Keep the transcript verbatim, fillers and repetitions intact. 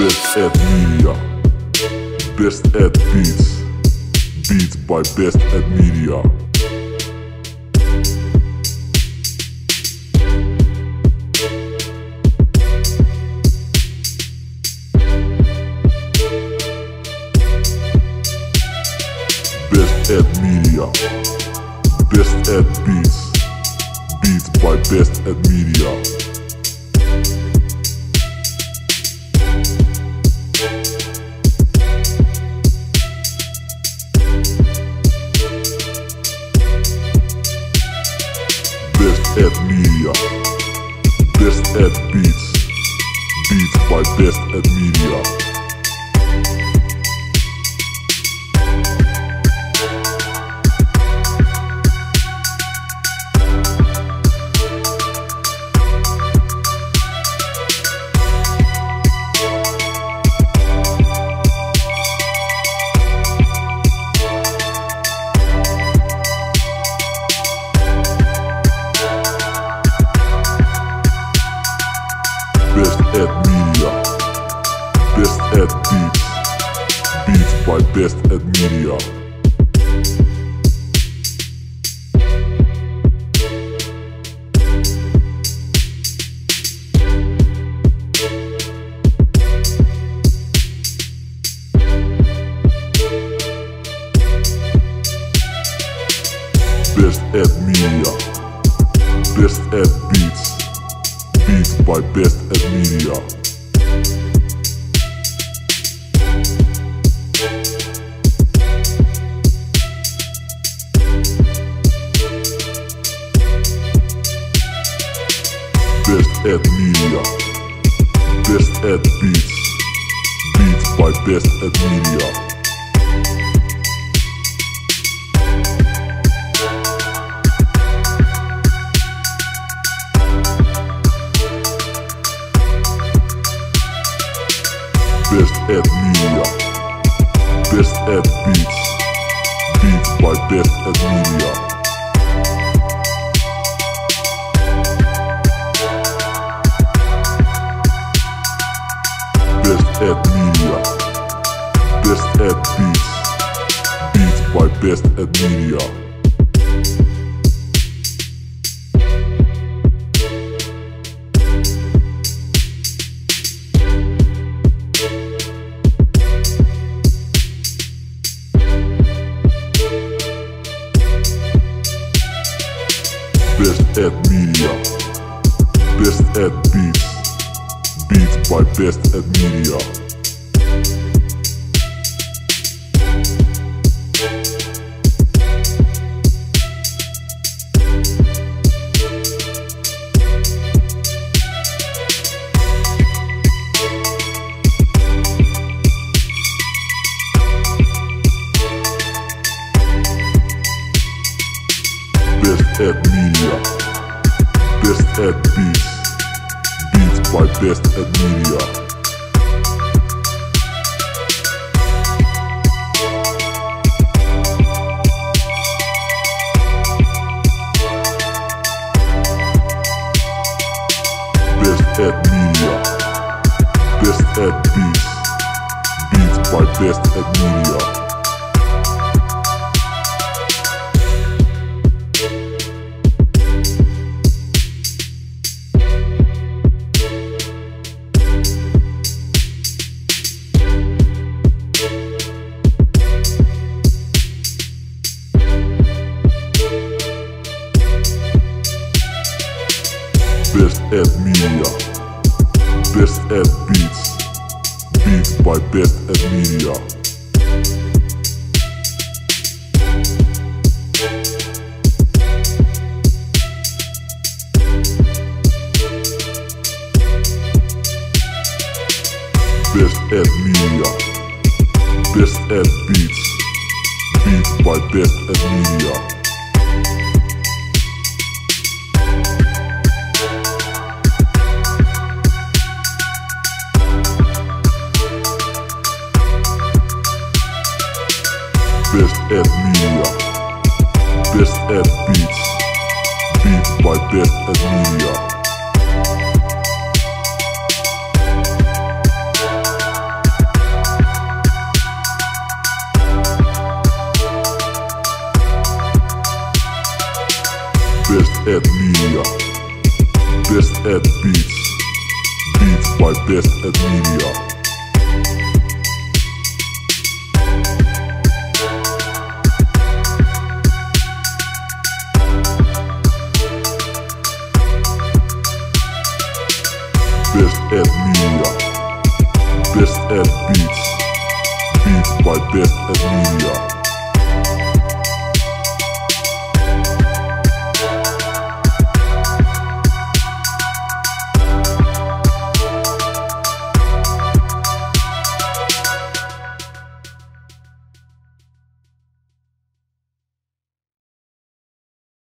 Best Ed Media. Best Ed Beats. Beats by Best Ed Media. Best Ed Media. Best Ed Beats. Beats by Best Ed Media. Best Ed Media. Best Ed Beats. Beats by Best Ed Media. Best Ed Media. Best Ed Beats. Beats by Best Ed Media. Best Ed Media. Best Ed Beats. Beats by Best Ed Media. Best Ed Media. Best Ed Beats. Beats by Best Ed Media. Best Ed Media. Best Ed Beats. Beats by Best Ed Media. Best Ed Media. Best Ed Beats. Beats by Best Ed Media. Best Ed Media. Best Ed Beats. Beats by Best Ed Media. Best Ed Media. Best Ed Beats. Beats by Best Ed Media. Best Ed Media. Best Ed Beats. Beats by Best Ed Media. Best Ed Media. Best Ed Beats. Beats by Best Ed Media. Best Ed Media. Best Ed Beats. Beats by Best Ed Media. Best Ed Media. Best Ed Beats. Beats by Best Ed Media. Best Ed Beats. Beats by Best Ed Media. Best Ed Media. Best Ed Beats. Beats by Best Ed Media.